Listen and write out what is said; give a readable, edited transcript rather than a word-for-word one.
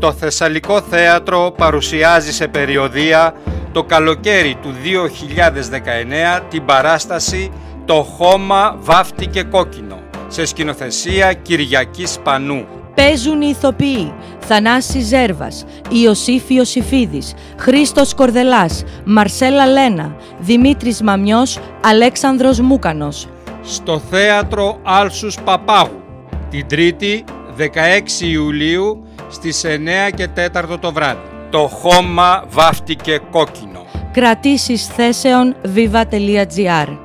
Το Θεσσαλικό Θέατρο παρουσιάζει σε περιοδεία το καλοκαίρι του 2019 την παράσταση «Το χώμα βάφτηκε κόκκινο» σε σκηνοθεσία Κυριακής Πανού. Παίζουν οι ηθοποιοί Θανάσης Ζέρβας, Ιωσήφ Ιωσήφιδης, Χρήστος Κορδελάς, Μαρσέλα Λένα, Δημήτρης Μαμιός, Αλέξανδρος Μούκανος. Στο Θέατρο Άλσους Παπάγου, την Τρίτη 16 Ιουλίου στις 9 και 4 το βράδυ. Το χώμα βάφτηκε κόκκινο. Κρατήσεις θέσεων viva.gr